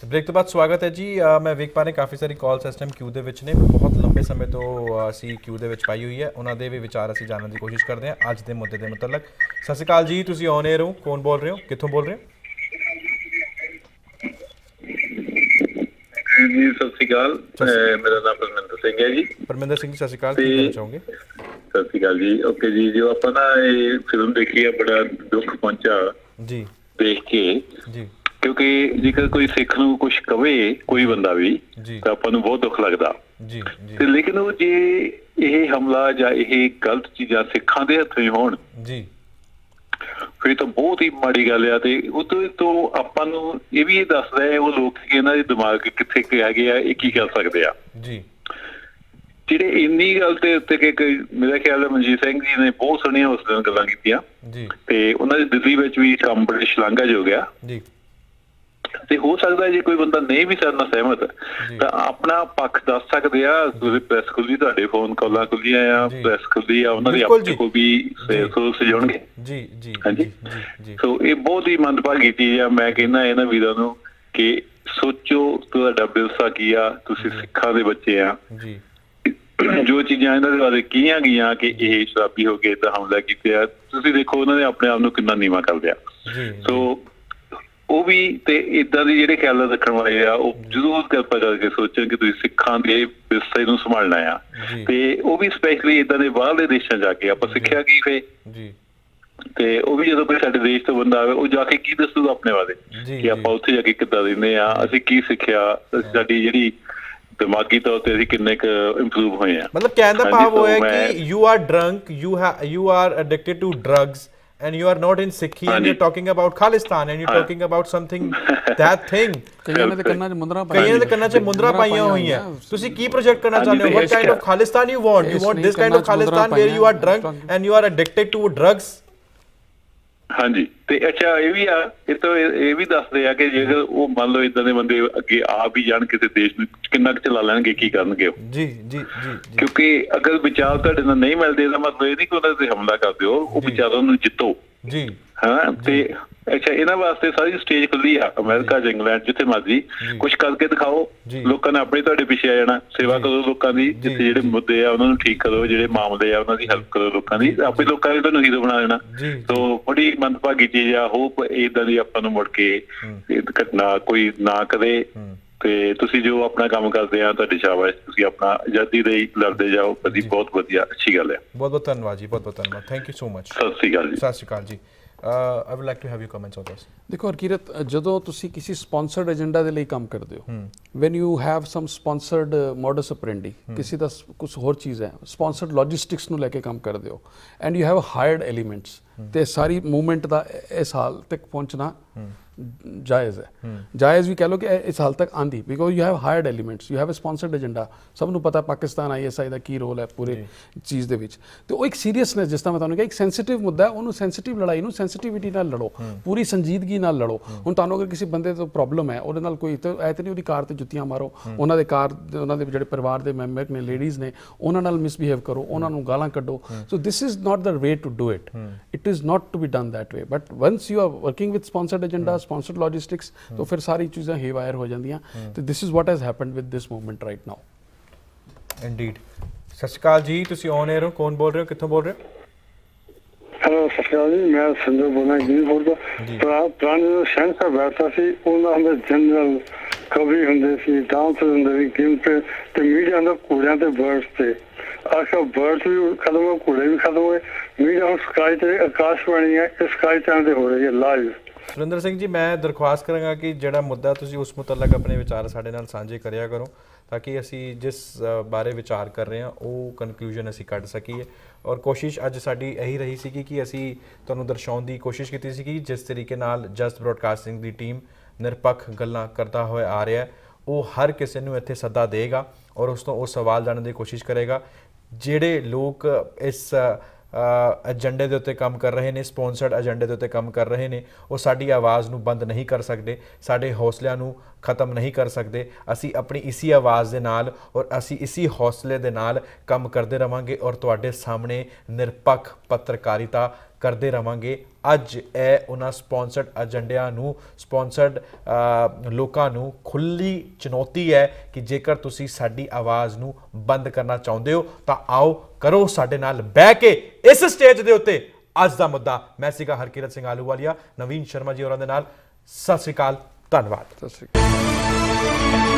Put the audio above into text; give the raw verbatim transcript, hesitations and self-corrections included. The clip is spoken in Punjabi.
ब्रेक तो बाद स्वागत है जी। आ, मैं वेख पा रहे काफ़ी सारी कॉल्स इस टाइम क्यू दे विच ने, बहुत लंबे समय तो ਅਸੀਂ क्यू ਦੇ ਵਿੱਚ ਪਾਈ ਹੋਈ ਹੈ, ਉਹਨਾਂ ਦੇ ਵੀ ਵਿਚਾਰ ਅਸੀਂ ਜਾਣਨ ਦੀ ਕੋਸ਼ਿਸ਼ ਕਰਦੇ ਹਾਂ ਅੱਜ ਦੇ ਮੁੱਦੇ ਦੇ ਮੁਤਲਕ। ਸਤਿ ਸ਼੍ਰੀ ਅਕਾਲ ਜੀ, ਤੁਸੀਂ ਔਨ 에ਅਰ ਹੋ, ਕੌਣ ਬੋਲ ਰਹੇ ਹੋ, ਕਿੱਥੋਂ ਬੋਲ ਰਹੇ ਹੋ? ਜੀ ਸਤਿ ਸ਼੍ਰੀ ਅਕਾਲ, ਮੇਰਾ ਨਾਮ ਪਰਮਿੰਦਰ ਸਿੰਘ ਹੈ ਜੀ। ਪਰਮਿੰਦਰ ਸਿੰਘ ਜੀ ਸਤਿ ਸ਼੍ਰੀ ਅਕਾਲ, ਕੀ ਕਹਿਣਾ ਚਾਹੋਗੇ? ਸਤਿ ਸ਼੍ਰੀ ਅਕਾਲ ਜੀ। ਓਕੇ ਜੀ, ਜੋ ਆਪਾਂ ਨਾ ਇਹ ਫਿਲਮ ਦੇਖੀ ਆ ਬੜਾ ਦੁੱਖ ਪਹੁੰਚਾ ਜੀ ਦੇਖ ਕੇ ਜੀ, ਕਿਉਂਕਿ ਜੇਕਰ ਕੋਈ ਸਿੱਖ ਨੂੰ ਕੁਛ ਕਵੇ ਕੋਈ ਬੰਦਾ ਵੀ ਤਾਂ ਆਪਾਂ ਨੂੰ ਬਹੁਤ ਦੁੱਖ ਲੱਗਦਾ ਜੀ, ਤੇ ਲੇਕਿਨ ਉਹ ਜੇ ਇਹ ਹਮਲਾ ਜਾਂ ਇਹ ਗਲਤ ਚੀਜ਼ਾਂ ਸਿੱਖਾਂ ਦੇ ਹੱਥੋਂ ਹੋਣ ਜੀ ਫਿਰ ਤਾਂ ਬਹੁਤ ਹੀ ਮਾੜੀ ਗੱਲ ਆ। ਤੇ ਉਹਦੇ ਤੋਂ ਆਪਾਂ ਨੂੰ ਇਹ ਵੀ ਦੱਸਦਾ ਹੈ ਉਹ ਲੋਕ ਕਿ ਇਹਨਾਂ ਦੇ ਦਿਮਾਗ ਕਿੱਥੇ ਹੈਗੇ ਆ, ਇਹ ਕੀ ਕਰ ਸਕਦੇ ਆ ਜੀ, ਜਿਹੜੇ ਇੰਨੀ ਗੱਲ ਤੇ ਉੱਤੇ ਕਿ ਮੇਰਾ ਖਿਆਲ ਹੈ ਮਨਜੀਤ ਸਿੰਘ ਜੀ ਨੇ ਬਹੁਤ ਸੋਹਣੀਆਂ ਉਸ ਦਿਨ ਗੱਲਾਂ ਕੀਤੀਆਂ ਜੀ, ਤੇ ਉਹਨਾਂ ਦੀ ਦਿੱਲੀ ਵਿੱਚ ਵੀ ਕੰਮ ਬੜੇ ਸ਼ਲਾਘਾਯੋਗ ਆ ਜੀ। ਤੇ ਹੋ ਸਕਦਾ ਜੇ ਕੋਈ ਬੰਦਾ ਨਹੀਂ ਵੀ ਸਾਡੇ ਨਾਲ ਸਹਿਮਤ ਤਾਂ ਆਪਣਾ ਪੱਖ ਦੱਸ ਸਕਦੇ ਆ। ਪ੍ਰੈਸ ਖੁੱਲੀ, ਤੁਹਾਡੇ ਫੋਨ ਕਾਲਾਂ ਖੁੱਲੀਆਂ ਆ, ਪ੍ਰੈਸ ਖੁੱਲੀ ਆ, ਉਹਨਾਂ ਦੀ ਆਪਣੇ ਕੋਲ ਵੀ ਸੋਰਸ ਜਾਣਗੇ ਜੀ ਜੀ ਹਾਂਜੀ। ਸੋ ਇਹ ਬਹੁਤ ਹੀ ਮੰਦਭਾਗੀ ਚੀਜ਼ ਆ। ਮੈਂ ਕਹਿੰਦਾ ਇਹਨਾਂ ਵੀਰਾਂ ਨੂੰ ਕਿ ਸੋਚੋ ਤੁਹਾਡਾ ਵਿਰਸਾ ਕੀ ਆ, ਤੁਸੀਂ ਸਿੱਖਾਂ ਦੇ ਬੱਚੇ ਆ ਜੀ। ਜੋ ਚੀਜ਼ਾਂ ਇਹਨਾਂ ਦੇ ਬਾਰੇ ਕੀਆਂ ਗਈਆਂ ਕਿ ਇਹ ਸ਼ਰਾਬੀ ਹੋ ਕੇ ਤਾਂ ਹਮਲਾ ਕੀਤੇ ਆ, ਤੁਸੀਂ ਦੇਖੋ ਉਹਨਾਂ ਨੇ ਆਪਣੇ ਆਪ ਨੂੰ ਕਿੰਨਾ ਨੀਵਾਂ ਕਰ ਲਿਆ। ਸੋ ਉਹ ਵੀ ਤੇ ਏਦਾਂ ਦੇ ਜਿਹੜੇ ਖਿਆਲ ਰੱਖਣ ਵਾਲੇ ਆ ਉਹ ਜ਼ਰੂਰ ਕਿਰਪਾ ਕਰਕੇ ਸੋਚਣ ਕਿ ਤੁਸੀਂ ਸਿੱਖਾਂ ਦੇ ਵਿਰਸੇ ਨੂੰ ਸੰਭਾਲਣਾ ਆ। ਤੇ ਉਹ ਵੀ ਸਪੈਸ਼ਲੀ ਏਦਾਂ ਦੇ ਬਾਹਰਲੇ ਦੇਸ਼ਾਂ ਜਾ ਕੇ ਆਪਾਂ ਸਿੱਖਿਆ ਕੀ ਫੇ ਜੀ, ਤੇ ਉਹ ਵੀ ਜਦੋਂ ਕੋਈ ਸਾਡੇ ਦੇਸ਼ ਤੋਂ ਬੰਦਾ ਆਵੇ ਉਹ ਜਾ ਕੇ ਕੀ ਦੱਸੂਗਾ ਆਪਣੇ ਬਾਰੇ ਕਿ ਆਪਾਂ ਉੱਥੇ ਜਾ ਕੇ ਕਿੱਦਾਂ ਰਹਿੰਦੇ ਆ, ਅਸੀਂ ਕੀ ਸਿੱਖਿਆ, ਸਾਡੀ ਜਿਹੜੀ ਦਿਮਾਗੀ ਤੌਰ ਤੇ ਅਸੀਂ ਕਿੰਨੇ ਕੁ ਇੰਪਰੂਵ ਹੋਏ ਆ। ਮਤਲਬ ਕਹਿਣ ਦਾ ਭਾਵ ਹੋਇਆ ਕਿ you are drunk, you have you are addicted to drugs and you are not in Sikhi and you're talking about Khalistan and you're talking about something that thing ਕਈਆਂ ਦੇ ਕੰਨਾਂ 'ਚ ਮੁੰਦਰਾ ਪਾਈਆਂ ਕਈਆਂ ਦੇ ਕੰਨਾਂ 'ਚ ਮੁੰਦਰਾ ਪਾਈਆਂ ਹੋਈਆਂ। ਤੁਸੀਂ ਕੀ ਪ੍ਰੋਜੈਕਟ ਕਰਨਾ ਚਾਹੁੰਦੇ ਹੋ? what kind of Khalistan you want? you want this kind of Khalistan where you are drunk and you are addicted to drugs? ਹਾਂਜੀ, ਤੇ ਅੱਛਾ ਇਹ ਵੀ ਆ, ਇਹ ਤੋਂ ਇਹ ਵੀ ਦੱਸਦੇ ਆ ਕਿ ਜੇਕਰ ਉਹ ਮੰਨ ਲਓ ਏਦਾਂ ਦੇ ਬੰਦੇ ਅੱਗੇ ਆ ਵੀ ਜਾਣ ਕਿਸੇ ਦੇਸ਼ ਨੂੰ ਕਿੰਨਾ ਕੁ ਚਲਾ ਲੈਣਗੇ, ਕੀ ਕਰਨਗੇ ਉਹ ਜੀ ਜੀ ਜੀ। ਕਿਉਂਕਿ ਅਗਰ ਵਿਚਾਰ ਤੁਹਾਡੇ ਨਾਲ ਨਹੀਂ ਮਿਲਦੇ ਇਹਦਾ ਮਤਲਬ ਇਹ ਨਹੀਂ ਕਿ ਉਹਨਾਂ ਤੇ ਹਮਲਾ ਕਰ ਦਿਓ, ਉਹ ਵਿਚਾਰਾਂ ਨੂੰ ਜਿੱਤੋ ਜੀ। ਹਾਂ, ਤੇ ਅੱਛਾ ਇਹਨਾਂ ਵਾਸਤੇ ਸਾਰੀ ਸਟੇਜ ਖੁੱਲੀ ਆ, ਅਮਰੀਕਾ ਚ, ਇੰਗਲੈਂਡ, ਜਿੱਥੇ ਮਰਜ਼ੀ ਕੁਛ ਕਰਕੇ ਦਿਖਾਓ, ਲੋਕਾਂ ਨੇ ਆਪਣੇ ਤੁਹਾਡੇ ਪਿੱਛੇ ਆ ਜਾਣਾ। ਸੇਵਾ ਕਰੋ ਲੋਕਾਂ ਦੀ, ਜਿੱਥੇ ਜਿਹੜੇ ਮੁੱਦੇ ਆ ਉਹਨਾਂ ਨੂੰ ਠੀਕ ਕਰੋ, ਜਿਹੜੇ ਮਾਮਲੇ ਆ ਉਹਨਾਂ ਦੀ ਹੈਲਪ ਕਰੋ ਲੋਕਾਂ ਦੀ, ਆਪੇ ਲੋਕਾਂ ਨੇ ਤੁਹਾਨੂੰ ਹੀਰੋ ਬਣਾ ਦੇਣਾ। ਸੋ ਬੜੀ ਮੰਦਭਾਗੀ ਚੀਜ਼ ਆ। ਹੋਪ ਏਦਾਂ ਦੀ ਆਪਾਂ ਨੂੰ ਮੁੜ ਕੇ ਘਟਨਾ ਕੋਈ ਨਾ ਕਰੇ। ਤੇ ਤੁਸੀਂ ਜੋ ਆਪਣਾ ਕੰਮ ਕਰਦੇ ਆ ਤੁਹਾਡੀ ਸ਼ਾਬਾਸ਼, ਤੁਸੀਂ ਆਪਣਾ ਆਜ਼ਾਦੀ ਲਈ ਲੜਦੇ ਜਾਓ, ਕਦੀ ਬਹੁਤ ਵਧੀਆ, ਅੱਛੀ ਗੱਲ ਹੈ। ਬਹੁਤ ਬਹੁਤ ਧੰਨਵਾਦ ਜੀ, ਬਹੁਤ ਬਹੁਤ ਧੰਨਵਾਦ, ਥੈਂਕ ਯੂ ਸੋ ਮਚ। ਸਤਿ ਸ਼੍ਰੀ ਅਕਾਲ ਜੀ। ਸਤਿ ਸ਼੍ਰੀ ਅਕਾਲ ਜੀ। I would like to have your comments on this. देखो हरकीरत, ਜਦੋਂ ਤੁਸੀਂ ਕਿਸੇ ਸਪਾਂਸਰਡ ਏਜੰਡਾ ਦੇ ਲਈ ਕੰਮ ਕਰਦੇ ਹੋ, when you have some sponsored modus operandi, ਕਿਸੇ ਦਾ ਕੁਝ ਹੋਰ ਚੀਜ਼ ਹੈ, ਸਪਾਂਸਰਡ ਲੌਜਿਸਟਿਕਸ ਨੂੰ ਲੈ ਕੇ ਕੰਮ ਕਰਦੇ ਹੋ and you have hired elements, ਤੇ ਸਾਰੀ ਮੂਵਮੈਂਟ ਦਾ ਇਸ ਹਾਲ ਤੱਕ ਪਹੁੰਚਣਾ ਜਾਇਜ਼ ਹੈ। ਜਾਇਜ਼ ਵੀ ਕਹਿ ਲਓ ਕਿ ਇਸ ਹਾਲ ਤੱਕ ਆਂਦੀ, because you have hired elements, you have a sponsored agenda. ਸਭ ਨੂੰ ਪਤਾ ਪਾਕਿਸਤਾਨ ਆਈ ਐਸ ਆਈ ਦਾ ਕੀ ਰੋਲ ਹੈ ਪੂਰੇ ਚੀਜ਼ ਦੇ ਵਿੱਚ, ਤੇ ਉਹ ਇੱਕ ਸੀਰੀਅਸਨੈਸ, ਜਿਸ ਤਰ੍ਹਾਂ ਮੈਂ ਤੁਹਾਨੂੰ ਕਿਹਾ ਇੱਕ ਸੈਂਸਿਟਿਵ ਮੁੱਦਾ ਹੈ, ਉਹਨੂੰ ਸੈਂਸਿਟਿਵ ਲੜਾਈ ਨੂੰ ਸੈਂਸਿਟਿਵਿਟੀ ਨਾਲ ਲੜੋ, ਪੂਰੀ ਸੰਜੀਦਗੀ ਨਾਲ ਲੜੋ। ਹੁਣ ਤੁਹਾਨੂੰ ਅਗਰ ਕਿਸੇ ਬੰਦੇ ਤੋਂ ਪ੍ਰੋਬਲਮ ਹੈ, ਉਹਦੇ ਨਾਲ ਕੋਈ ਤਾਂ ਐ ਤਾਂ ਨਹੀਂ ਉਹਦੀ ਕਾਰ 'ਤੇ ਜੁੱਤੀਆਂ ਮਾਰੋ, ਉਹਨਾਂ ਦੇ ਕਾਰ ਉਹਨਾਂ ਦੇ ਜਿਹੜੇ ਪਰਿਵਾਰ ਦੇ ਮੈਂਬਰ ਨੇ, ਲੇਡੀਜ਼ ਨੇ, ਉਹਨਾਂ ਨਾਲ ਮਿਸਬਿਹੇਵ ਕਰੋ, ਉਹਨਾਂ ਨੂੰ ਗਾਲਾਂ ਕੱਢੋ। So this is not the way to do it, it is not to be done that way. But once you are working with sponsored agenda, sponsored logistics, तो फिर सारी चीज़ें हेवायर हो जांदियां। तो this is what has happened with this movement right now. Indeed. Sat Shri अकाल जी, तुसी ऑन एयर हो, कौन बोल रहे हो, कित्थों बोल रहे हो? हेलो सत श्री अकाल जी, मैं संजय बोल रहा हूँ बोल रहा पुराने जो शहर साहब बैठता सी उन्होंने हमें जनरल कवि होंगे सी, डांसर होंगे सी, गेम पे तो मीडिया अंदर कूड़ियां ते बर्ड्स थे, आखिर बर्ड्स भी खत्म हो, कूड़े भी खत्म हुए, मीडिया हम स्काई ते आकाशवाणी है, इस स्काई चैनल हो रही है लाइव। ਸੁਰਿੰਦਰ ਸਿੰਘ ਜੀ, ਮੈਂ ਦਰਖਾਸਤ ਕਰਾਂਗਾ ਕਿ ਜਿਹੜਾ ਮੁੱਦਾ ਤੁਸੀਂ ਉਸ ਮੁਤਲਕ ਆਪਣੇ ਵਿਚਾਰ ਸਾਡੇ ਨਾਲ ਸਾਂਝੇ ਕਰਿਆ ਕਰੋ, ਤਾਂ ਕਿ ਅਸੀਂ ਜਿਸ ਬਾਰੇ ਵਿਚਾਰ ਕਰ ਰਹੇ ਹਾਂ ਉਹ ਕਨਕਲੂਜਨ ਅਸੀਂ ਕੱਢ ਸਕੀਏ। ਔਰ ਕੋਸ਼ਿਸ਼ ਅੱਜ ਸਾਡੀ ਇਹੀ ਰਹੀ ਸੀ ਕਿ ਅਸੀਂ ਤੁਹਾਨੂੰ ਦਰਸਾਉਣ ਦੀ ਕੋਸ਼ਿਸ਼ ਕੀਤੀ ਸੀ ਕਿ ਜਿਸ ਤਰੀਕੇ ਨਾਲ ਜਸਟ ਬ੍ਰੌਡਕਾਸਟਿੰਗ ਦੀ ਟੀਮ ਨਿਰਪੱਖ ਗੱਲਾਂ ਕਰਦਾ ਹੋਇਆ ਆ ਰਿਹਾ, ਉਹ ਹਰ ਕਿਸੇ ਨੂੰ ਇੱਥੇ ਸੱਦਾ ਦੇਗਾ ਔਰ ਉਸ ਤੋਂ ਉਹ ਸਵਾਲ ਜਾਣਨ ਦੀ ਕੋਸ਼ਿਸ਼ ਕਰੇਗਾ। ਜਿਹੜੇ ਲੋਕ ਇਸ ਏਜੰਡੇ ਦੇ ਉੱਤੇ ਕੰਮ ਕਰ ਰਹੇ ਨੇ, ਸਪੌਂਸਰਡ ਏਜੰਡੇ ਦੇ ਉੱਤੇ ਕੰਮ ਕਰ ਰਹੇ ਨੇ, ਉਹ ਸਾਡੀ ਆਵਾਜ਼ ਨੂੰ ਬੰਦ ਨਹੀਂ ਕਰ ਸਕਦੇ, ਸਾਡੇ ਹੌਸਲਿਆਂ ਨੂੰ ਖਤਮ ਨਹੀਂ ਕਰ ਸਕਦੇ। ਅਸੀਂ ਆਪਣੀ ਇਸੀ ਆਵਾਜ਼ ਦੇ ਨਾਲ ਔਰ ਅਸੀਂ ਇਸੀ ਹੌਸਲੇ ਦੇ ਨਾਲ ਕੰਮ ਕਰਦੇ ਰਵਾਂਗੇ ਔਰ ਤੁਹਾਡੇ ਸਾਹਮਣੇ ਨਿਰਪੱਖ ਪੱਤਰਕਾਰਿਤਾ ਕਰਦੇ ਰਵਾਂਗੇ। ਅੱਜ ਇਹ ਉਹਨਾਂ ਸਪੌਂਸਰਡ ਏਜੰਡਿਆਂ ਨੂੰ ਸਪੌਂਸਰਡ ਲੋਕਾਂ ਨੂੰ ਖੁੱਲੀ ਚੁਣੌਤੀ ਹੈ ਕਿ ਜੇਕਰ ਤੁਸੀਂ ਸਾਡੀ ਆਵਾਜ਼ ਨੂੰ ਬੰਦ ਕਰਨਾ ਚਾਹੁੰਦੇ ਹੋ ਤਾਂ ਆਓ ਕਰੋ ਸਾਡੇ ਨਾਲ ਬਹਿ ਕੇ ਇਸ ਸਟੇਜ ਦੇ ਉੱਤੇ ਅੱਜ ਦਾ ਮੁੱਦਾ। ਮੈਂ ਸੀਗਾ ਹਰਕਿਰਤ ਸਿੰਘ ਆਲੂਵਾਲੀਆ, ਨਵੀਨ ਸ਼ਰਮਾ ਜੀ ਹੋਰਾਂ ਦੇ ਨਾਲ। ਸਤਿ ਸ਼੍ਰੀ ਅਕਾਲ, ਧੰਨਵਾਦ। ਸਤਿ ਸ਼੍ਰੀ ਅਕਾਲ।